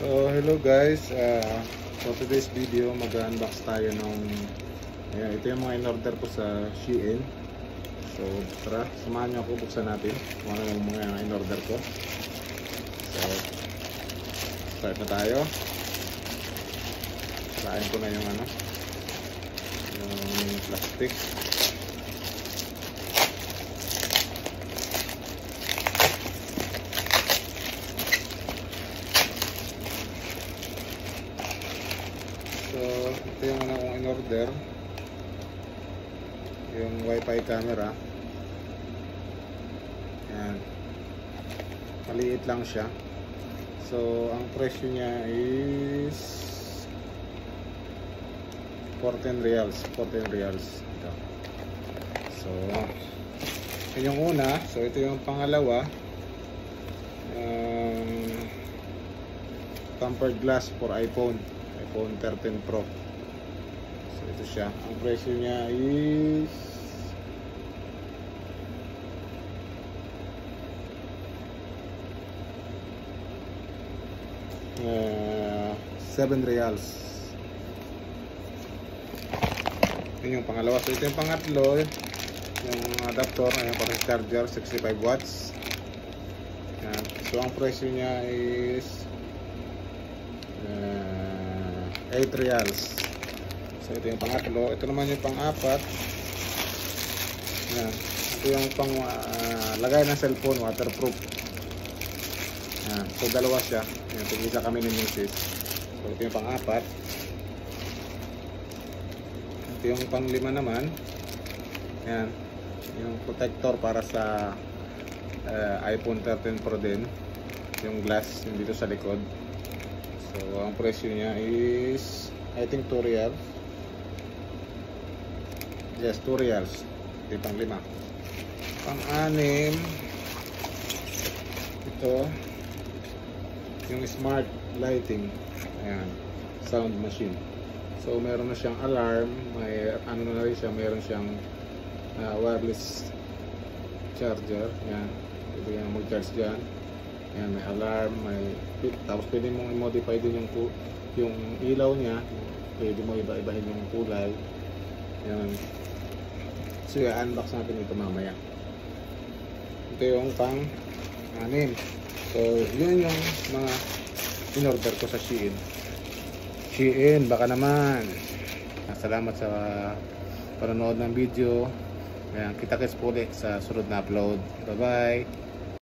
So hello guys, for today's video mag-unbox tayo ng ayan, ito yung mga in-order ko sa Shein. So tara, samahan nyo ako, buksan natin kung ano yung mga in-order ko. So start na tayo. Saan ko na yung yung plastic. So, ito yung kong in-order, yung wifi camera. Ayan, maliit lang siya. So, ang presyo niya is 14 reals. Ito. So, yun yung una. So, ito yung pangalawa, tempered glass for iPhone 13 Pro. So ito siya. Ang presyo niya is $7. Yun yung pangalawa. So ito yung pangatlo, yung adapter, ayan, para charger, 65 watts. Ayan. So ang presyo niya is $8. So ito yung pangatlo. Ito naman yung pang-apat. Yan. Ito yung pang lagay ng cellphone, waterproof. Yan. So dalawa siya. Yan, tig-isa kami ni Mrs. So ito yung pang-apat. Ito yung pang-lima naman. Yan. Yung protector para sa iPhone 13 Pro din. Yung glass yung dito sa likod. So, ang presyo niya is I think 2 reals. Yes, 2 reals. Ito pang 5. Pang-6, ito yung smart lighting. Ayan, sound machine. So, meron na siyang alarm. May na rin siya. Meron siyang wireless charger. Ayan, ito yung mag-charge dyan. Ayan, may alarm, tapos pwede mong i-modify din yung ilaw niya. Pwede mo iba-ibahin yung kulay. Ayan. So, i-unbox natin ito mamaya. Ito yung pang-6. So, yun yung mga in-order ko sa Shein. Shein, baka naman. Salamat sa panonood ng video. Ayan, kita-kits po ulit sa sunod na upload. Bye-bye!